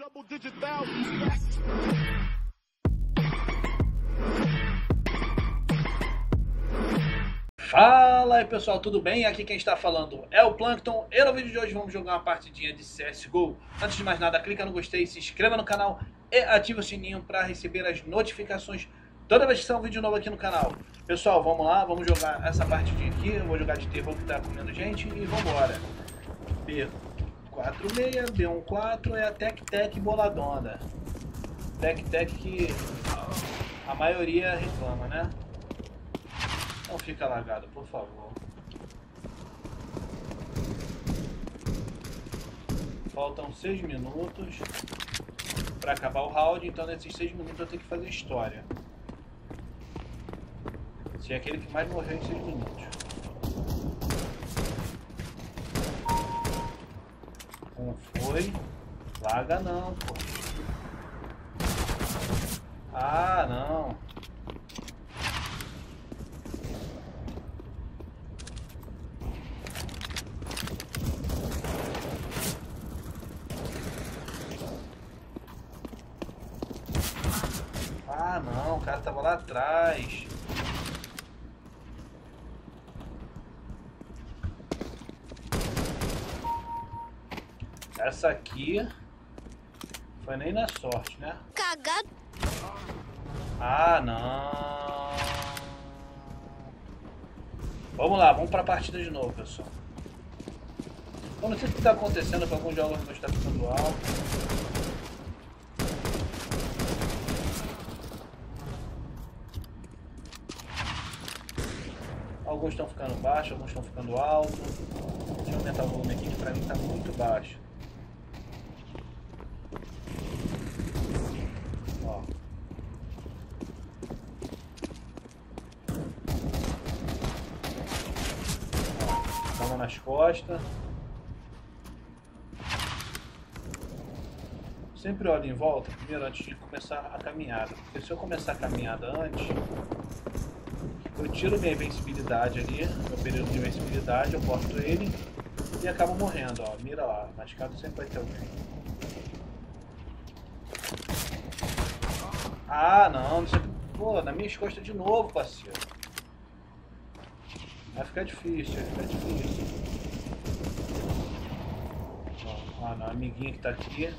Fala aí pessoal, tudo bem? Aqui quem está falando é o Plankton e no vídeo de hoje vamos jogar uma partidinha de CSGO. Antes de mais nada, clica no gostei, se inscreva no canal e ative o sininho para receber as notificações toda vez que sair um vídeo novo aqui no canal. Pessoal, vamos lá, vamos jogar essa partidinha aqui. Eu vou jogar de terror que tá comendo gente e vambora. B46, B14 é a Tec-Tec boladona. Tec-Tec que a maioria reclama, né? Não fica largado, por favor. Faltam 6 minutos para acabar o round, então nesses 6 minutos eu tenho que fazer história. Se é aquele que mais morreu em 6 minutos. Um foi. Larga não, pô. Ah, não. Ah, não, o cara tava lá atrás. Essa aqui foi nem na sorte, né? Cagado. Ah, não. Vamos lá, vamos pra partida de novo, pessoal. Eu não sei o que tá acontecendo com alguns jogos que está ficando alto. Alguns estão ficando baixos, alguns estão ficando altos. Deixa eu aumentar o volume aqui que pra mim tá muito baixo. Ó. Toma nas costas. Sempre olho em volta primeiro antes de começar a caminhada. Porque se eu começar a caminhada antes, eu tiro minha invencibilidade ali, meu período de invencibilidade, eu corto ele e acabo morrendo, ó. Mira lá, na escada sempre vai ter alguém. Ah, não, não sei. Pô, na minha costas de novo, parceiro. Vai ficar difícil, vai ficar difícil. Ó, não, a amiguinha que tá aqui.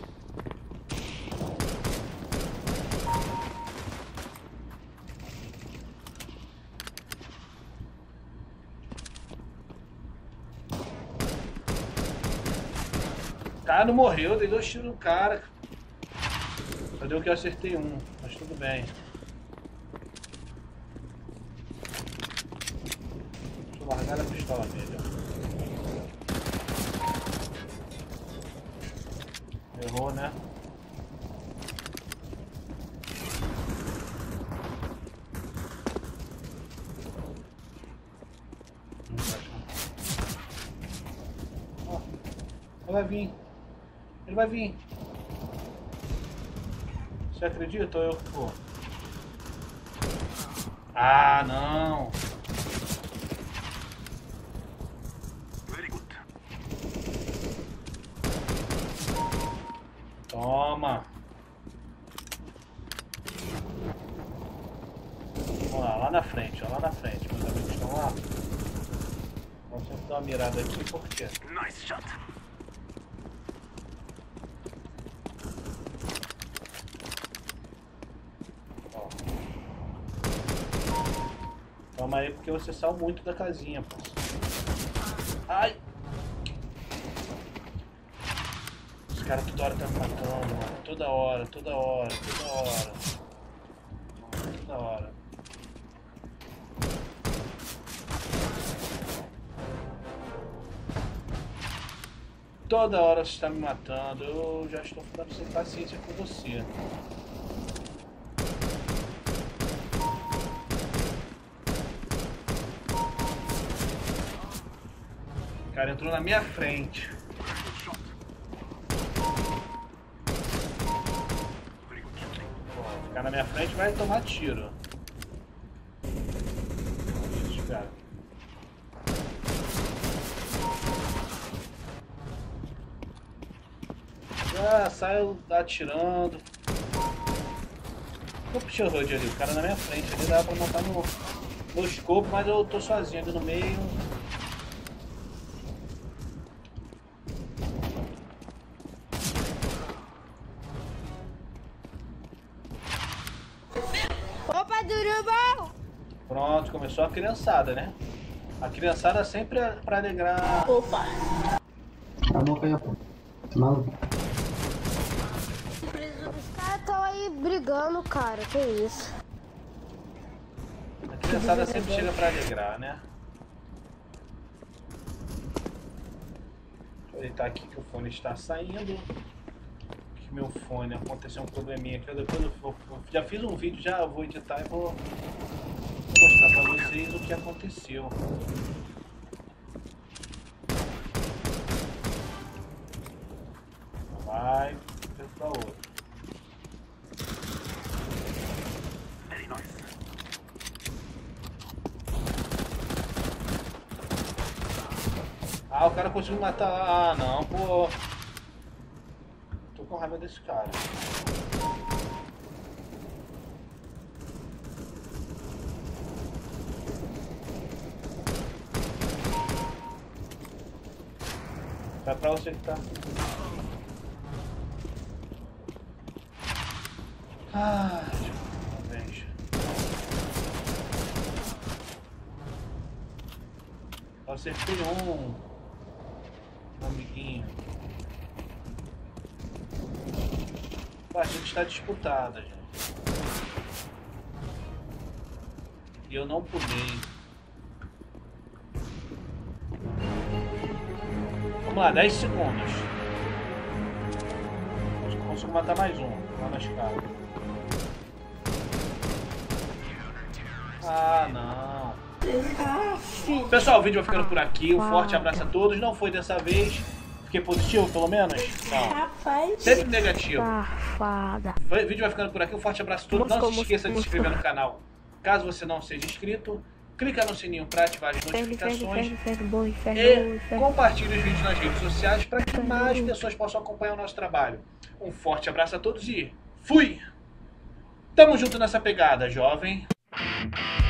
O cara não morreu, dei 2 tiros no cara. Só deu que eu acertei um, mas tudo bem. Deixa eu largar a pistola nele, ó. Errou, né? Ó, ele vai vir. Ele vai vir. Você acredita ou eu for? Ah, não. Toma. Vamos lá, lá na frente, ó, lá na frente. Meus amigos estão lá. Vamos sempre dar uma mirada aqui, por quê? Nice shot. Calma aí, porque você saiu muito da casinha, pô. Ai! Os caras toda hora tá me matando, mano. Toda hora, toda hora, toda hora. Toda hora. Toda hora você está me matando. Eu já estou ficando sem paciência com você. O cara entrou na minha frente. Bom, ficar na minha frente vai tomar tiro. Isso, cara. saio atirando. Eu puxei o road ali, o cara na minha frente. Ali dá pra matar no escopo, mas eu tô sozinho ali no meio. Opa, Durubão! Pronto, começou a criançada, né? A criançada sempre é pra alegrar. Opa! Cala a boca aí, pô. Maluco. Os caras estão aí brigando, cara. Que isso? A criançada sempre chega pra alegrar, né? Deixa eu deitar aqui que o fone está saindo. Que meu fone aconteceu um probleminha aqui. Depois eu já fiz um vídeo, já vou editar e vou mostrar pra vocês o que aconteceu. Vai, para outro. Ah, o cara conseguiu matar. Ah, não, pô. Tô com raiva desse cara. Vai pra você que tá. Ah, veja. Acertei um amiguinho. A partida está disputada, gente. E eu não pulei. Vamos lá, 10 segundos. Acho que consigo matar mais um lá na escada. Ah, não. Pessoal, o vídeo vai ficando por aqui. Um forte abraço a todos. Não foi dessa vez. Fiquei positivo, pelo menos? Não. Rapaz. Sempre negativo. Safada. O vídeo vai ficando por aqui. Um forte abraço a todos. Não se esqueça de se inscrever no canal. Caso você não seja inscrito, clica no sininho para ativar as notificações. E compartilhe os vídeos nas redes sociais para que mais pessoas possam acompanhar o nosso trabalho. Um forte abraço a todos e fui! Tamo junto nessa pegada, jovem.